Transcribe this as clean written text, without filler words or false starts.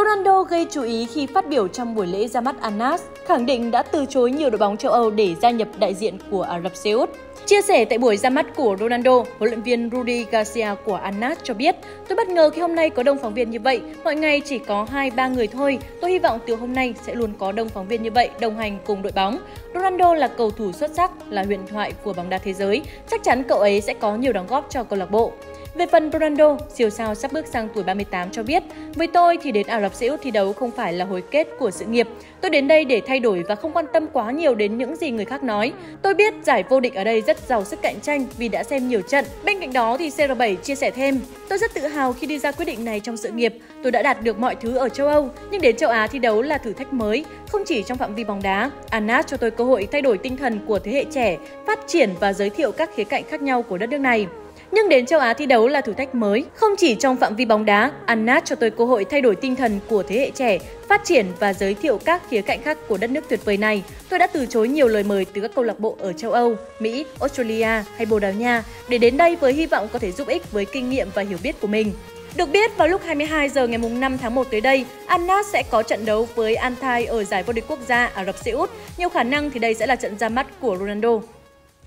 Ronaldo gây chú ý khi phát biểu trong buổi lễ ra mắt Al Nassr, khẳng định đã từ chối nhiều đội bóng châu Âu để gia nhập đại diện của Ả Rập Xê Út. Chia sẻ tại buổi ra mắt của Ronaldo, huấn luyện viên Rudi Garcia của Al Nassr cho biết: "Tôi bất ngờ khi hôm nay có đông phóng viên như vậy, mọi ngày chỉ có 2-3 người thôi. Tôi hy vọng từ hôm nay sẽ luôn có đông phóng viên như vậy đồng hành cùng đội bóng. Ronaldo là cầu thủ xuất sắc, là huyền thoại của bóng đá thế giới. Chắc chắn cậu ấy sẽ có nhiều đóng góp cho câu lạc bộ." Về phần Ronaldo, siêu sao sắp bước sang tuổi 38 cho biết: "Với tôi thì đến Ả Rập Xê Út thi đấu không phải là hồi kết của sự nghiệp. Tôi đến đây để thay đổi và không quan tâm quá nhiều đến những gì người khác nói. Tôi biết giải vô địch ở đây rất giàu sức cạnh tranh vì đã xem nhiều trận." Bên cạnh đó thì CR7 chia sẻ thêm: "Tôi rất tự hào khi đi ra quyết định này trong sự nghiệp. Tôi đã đạt được mọi thứ ở châu Âu, nhưng đến châu Á thi đấu là thử thách mới, không chỉ trong phạm vi bóng đá. Al Nassr cho tôi cơ hội thay đổi tinh thần của thế hệ trẻ, phát triển và giới thiệu các khía cạnh khác nhau của đất nước này. Nhưng đến châu Á thi đấu là thử thách mới, không chỉ trong phạm vi bóng đá. Al Nassr cho tôi cơ hội thay đổi tinh thần của thế hệ trẻ, phát triển và giới thiệu các khía cạnh khác của đất nước tuyệt vời này. Tôi đã từ chối nhiều lời mời từ các câu lạc bộ ở châu Âu, Mỹ, Australia hay Bồ Đào Nha để đến đây với hy vọng có thể giúp ích với kinh nghiệm và hiểu biết của mình." Được biết, vào lúc 22 giờ ngày 5 tháng 1 tới đây, Al Nassr sẽ có trận đấu với Al Thai ở giải vô địch quốc gia Ả Rập Xê Út. Nhiều khả năng thì đây sẽ là trận ra mắt của Ronaldo.